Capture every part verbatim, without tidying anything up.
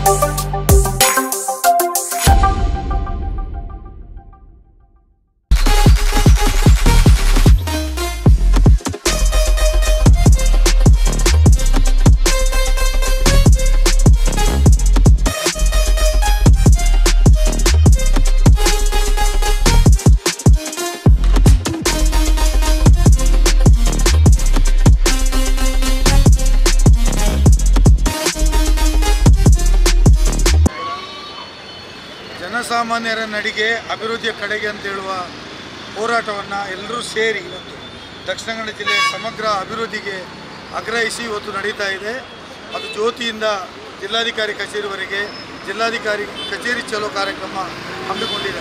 ಜನಸಾಮಾನ್ಯರ ನಡಿಗೆ ಅಭಿವೃದ್ಧಿಯ ಕಡೆಗೆ ಅಂತ ಹೇಳುವ ಹೋರಾಟವನ್ನು ಎಲ್ಲರೂ ಸೇರಿ ಇವತ್ತು ದಕ್ಷಿಣ ಕನ್ನಡ ಜಿಲ್ಲೆಯ ಸಮಗ್ರ ಅಭಿವೃದ್ಧಿಗೆ ಆಗ್ರಹಿಸಿ ಇವತ್ತು ನಡೀತಾ ಇದೆ. ಅದು ಜ್ಯೋತಿಯಿಂದ ಜಿಲ್ಲಾಧಿಕಾರಿ ಕಚೇರಿವರೆಗೆ ಜಿಲ್ಲಾಧಿಕಾರಿ ಕಚೇರಿ ಚಲೋ ಕಾರ್ಯಕ್ರಮ ಹಮ್ಮಿಕೊಂಡಿದೆ.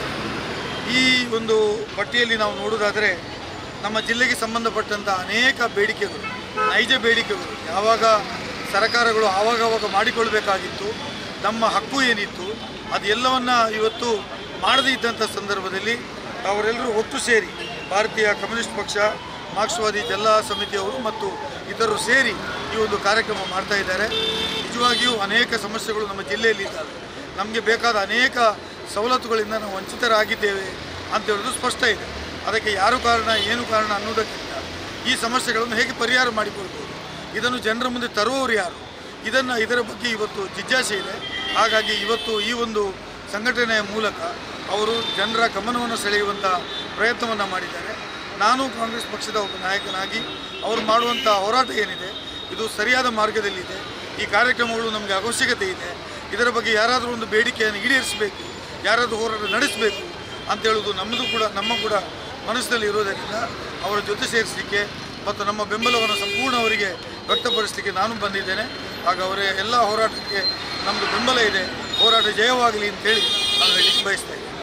ಈ ಒಂದು ಪಟ್ಟಿಯಲ್ಲಿ ನಾವು ನೋಡೋದಾದರೆ ನಮ್ಮ ಜಿಲ್ಲೆಗೆ ಸಂಬಂಧಪಟ್ಟಂಥ ಅನೇಕ ಬೇಡಿಕೆಗಳು, ನೈಜ ಬೇಡಿಕೆಗಳು ಯಾವಾಗ ಸರ್ಕಾರಗಳು ಆವಾಗವಾಗ ಮಾಡಿಕೊಳ್ಬೇಕಾಗಿತ್ತು, ನಮ್ಮ ಹಕ್ಕು ಏನಿತ್ತು ಅದೆಲ್ಲವನ್ನು ಇವತ್ತು ಮಾಡದೇ ಇದ್ದಂಥ ಸಂದರ್ಭದಲ್ಲಿ ಅವರೆಲ್ಲರೂ ಒಟ್ಟು ಸೇರಿ ಭಾರತೀಯ ಕಮ್ಯುನಿಸ್ಟ್ ಪಕ್ಷ, ಮಾರ್ಕ್ಸ್ವಾದಿ ಜಿಲ್ಲಾ ಸಮಿತಿಯವರು ಮತ್ತು ಇತರರು ಸೇರಿ ಈ ಒಂದು ಕಾರ್ಯಕ್ರಮ ಮಾಡ್ತಾ ಇದ್ದಾರೆ. ನಿಜವಾಗಿಯೂ ಅನೇಕ ಸಮಸ್ಯೆಗಳು ನಮ್ಮ ಜಿಲ್ಲೆಯಲ್ಲಿ ಇದ್ದಾವೆ. ನಮಗೆ ಬೇಕಾದ ಅನೇಕ ಸವಲತ್ತುಗಳಿಂದ ನಾವು ವಂಚಿತರಾಗಿದ್ದೇವೆ ಅಂತ ಹೇಳೋದು ಸ್ಪಷ್ಟ ಇದೆ. ಅದಕ್ಕೆ ಯಾರು ಕಾರಣ, ಏನು ಕಾರಣ ಅನ್ನೋದಕ್ಕಿಂತ ಈ ಸಮಸ್ಯೆಗಳನ್ನು ಹೇಗೆ ಪರಿಹಾರ ಮಾಡಿಕೊಳ್ಬೋದು, ಇದನ್ನು ಜನರ ಮುಂದೆ ತರುವವರು ಯಾರು, ಇದನ್ನು ಇದರ ಬಗ್ಗೆ ಇವತ್ತು ಜಿಜ್ಞಾಸೆ ಇದೆ. ಹಾಗಾಗಿ ಇವತ್ತು ಈ ಒಂದು ಸಂಘಟನೆಯ ಮೂಲಕ ಅವರು ಜನರ ಗಮನವನ್ನು ಸೆಳೆಯುವಂಥ ಪ್ರಯತ್ನವನ್ನು ಮಾಡಿದ್ದಾರೆ. ನಾನು ಕಾಂಗ್ರೆಸ್ ಪಕ್ಷದ ಒಬ್ಬ ನಾಯಕನಾಗಿ ಅವರು ಮಾಡುವಂಥ ಹೋರಾಟ ಏನಿದೆ ಇದು ಸರಿಯಾದ ಮಾರ್ಗದಲ್ಲಿದೆ. ಈ ಕಾರ್ಯಕ್ರಮಗಳು ನಮಗೆ ಅವಶ್ಯಕತೆ ಇದೆ. ಇದರ ಬಗ್ಗೆ ಯಾರಾದರೂ ಒಂದು ಬೇಡಿಕೆಯನ್ನು ಈಡೇರಿಸಬೇಕು, ಯಾರಾದರೂ ಹೋರಾಟ ನಡೆಸಬೇಕು ಅಂತ ಹೇಳೋದು ನಮ್ಮದು ಕೂಡ ನಮ್ಮ ಕೂಡ ಮನಸ್ಸಿನಲ್ಲಿ ಇರೋದರಿಂದ ಅವರ ಜೊತೆ ಸೇರಿಸಲಿಕ್ಕೆ ಮತ್ತು ನಮ್ಮ ಬೆಂಬಲವನ್ನು ಸಂಪೂರ್ಣ ಅವರಿಗೆ ವ್ಯಕ್ತಪಡಿಸಲಿಕ್ಕೆ ನಾನು ಬಂದಿದ್ದೇನೆ. ಆಗ ಅವರ ಎಲ್ಲ ಹೋರಾಟಕ್ಕೆ ನಮ್ಮದು ಬೆಂಬಲ ಇದೆ. ಹೋರಾಟ ಜಯವಾಗಲಿ ಅಂತೇಳಿ ನಾನು ಹೇಳಲಿಕ್ಕೆ ಬಯಸ್ತಾ ಇದ್ದೇನೆ.